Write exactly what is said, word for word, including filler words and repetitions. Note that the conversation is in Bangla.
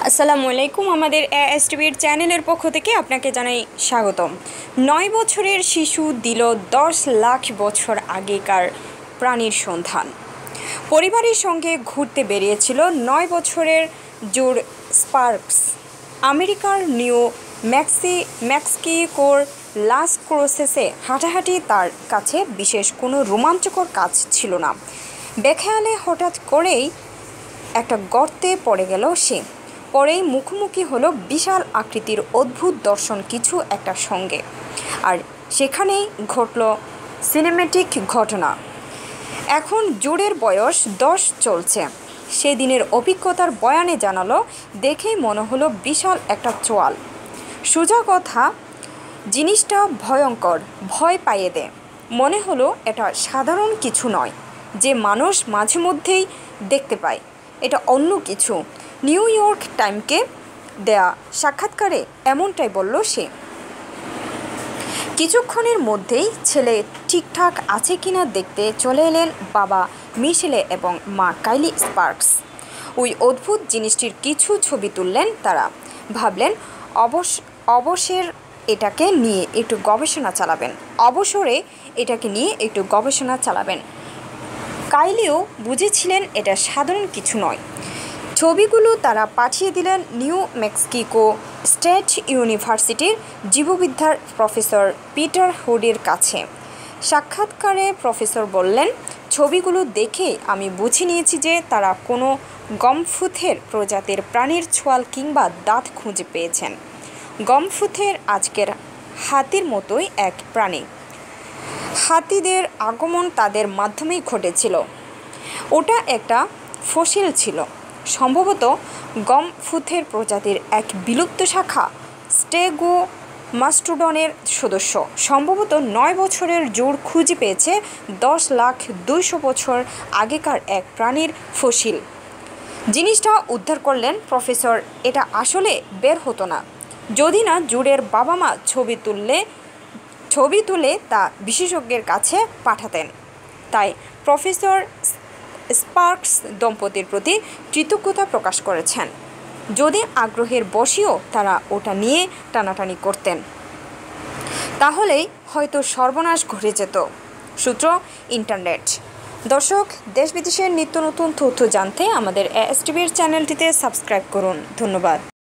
আসসালামু আলাইকুম। আমাদের এএস টিভির চ্যানেলের পক্ষ থেকে আপনাকে জানাই স্বাগতম। নয় বছরের শিশু দিল দশ লাখ বছর আগেকার প্রাণীর সন্ধান। পরিবারের সঙ্গে ঘুরতে বেরিয়েছিল নয় বছরের জুড স্পার্কস। আমেরিকার নিউ ম্যাক্সি মেক্সিকোর লাস ক্রুসেসে হাঁটাহাঁটি তার কাছে বিশেষ কোনো রোমাঞ্চকর কাজ ছিল না। বেখেয়ালে হঠাৎ করেই একটা গর্তে পড়ে গেল সে। পরেই মুখোমুখি হলো বিশাল আকৃতির অদ্ভুত দর্শন কিছু একটা সঙ্গে। আর সেখানেই ঘটল সিনেমেটিক ঘটনা। এখন জুডের বয়স দশ চলছে। সেদিনের অভিজ্ঞতার বয়ানে জানালো, দেখেই মনে হলো বিশাল একটা চোয়াল। সোজা কথা, জিনিসটা ভয়ঙ্কর, ভয় পাইয়ে দেয়। মনে হলো এটা সাধারণ কিছু নয় যে মানুষ মাঝে মধ্যেই দেখতে পায়, এটা অন্য কিছু। নিউ ইয়র্ক টাইমকে দেয়া সাক্ষাৎকারে এমনটাই বলল সে। কিছুক্ষণের মধ্যেই ছেলে ঠিকঠাক আছে কিনা দেখতে চলে এলেন বাবা মিশেলে এবং মা কাইলি স্পার্কস। ওই অদ্ভুত জিনিসটির কিছু ছবি তুললেন তারা। ভাবলেন অবশ অবসর এটাকে নিয়ে একটু গবেষণা চালাবেন অবসরে এটাকে নিয়ে একটু গবেষণা চালাবেন কাইলিও বুঝেছিলেন এটা সাধারণ কিছু নয়। ছবিগুলো তারা পাঠিয়ে দিলেন নিউ মেক্সিকো স্টেট ইউনিভার্সিটির জীববিদ্যার প্রফেসর পিটার হুডির কাছে। সাক্ষাৎকারে প্রফেসর বললেন, ছবিগুলো দেখে আমি বুঝে নিয়েছি যে তারা কোনো গমফুথের প্রজাতির প্রাণীর ছোয়াল কিংবা দাঁত খুঁজে পেয়েছেন। গমফুথের আজকের হাতির মতোই এক প্রাণী। হাতিদের আগমন তাদের মাধ্যমেই ঘটেছিল। ওটা একটা ফসিল ছিল, সম্ভবত গমফুথের প্রজাতির এক বিলুপ্ত শাখা, স্টেগোমাস্টোডনের সদস্য। সম্ভবত নয় বছরের জুড খুঁজে পেয়েছে দশ লাখ দুইশো বছর আগেকার এক প্রাণীর ফসিল। জিনিসটা উদ্ধার করলেন প্রফেসর। এটা আসলে বের হতো না যদি না জুডের বাবা মা ছবি তুললে ছবি তুলে তা বিশেষজ্ঞের কাছে পাঠাতেন। তাই প্রফেসর স্পার্কস দম্পতির প্রতি কৃতজ্ঞতা প্রকাশ করেছেন। যদি আগ্রহের বশেও তারা ওটা নিয়ে টানাটানি করতেন, তাহলেই হয়তো সর্বনাশ ঘটে যেত। সূত্র ইন্টারনেট। দর্শক, দেশ বিদেশের নিত্য নতুন তথ্য জানতে আমাদের এএস টিভির চ্যানেলটিতে সাবস্ক্রাইব করুন। ধন্যবাদ।